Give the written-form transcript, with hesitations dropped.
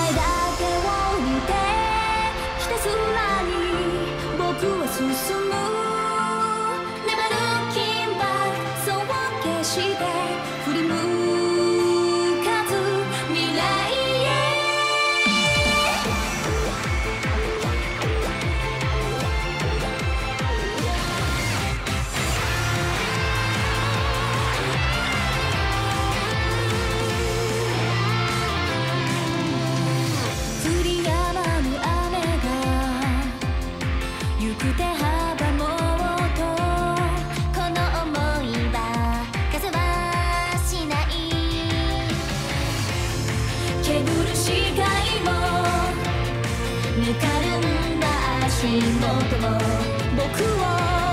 だけを見てひたすらに僕は進む Never looking back そう決して振り向かず未来へ降り止まぬ雨が行く手阻もうとこの想いは風はしないけぶる視界もぬかるんだ足元も僕を